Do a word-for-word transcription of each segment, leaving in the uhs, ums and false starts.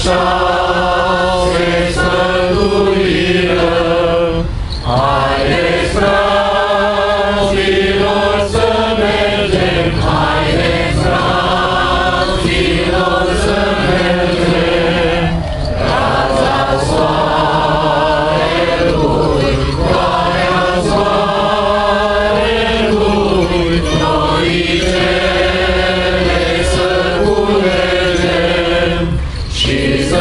se sfătuiră. Haideți, fraților, să mergem, haideți, fraților, să mergem. Raza soarelui, ploaia soarelui, noi cele să culegem și să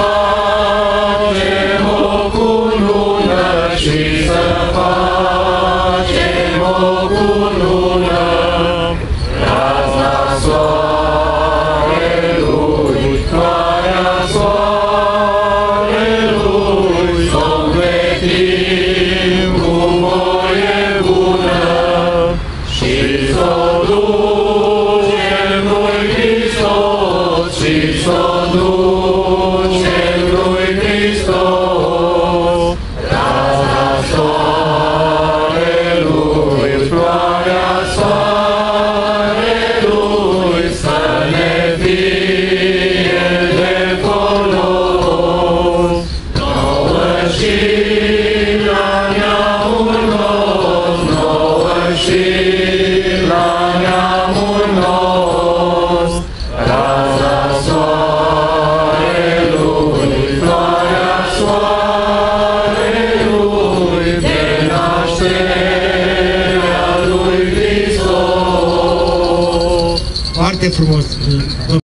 facem o cunună, și să facem o cunună. Raza soarelui, ploaia soarelui, s-o împletim cu voie bună și s-o ducem lui Hristos, și s-o ducem lui Hristos. Raza soarelui, ploaia soarelui, să ne fie de folos. Nouă și la neamul nostru, nouă și la neamul nostru. Raza soarelui, ploaia soarelui, de nașterea lui Hristos. Foarte frumos!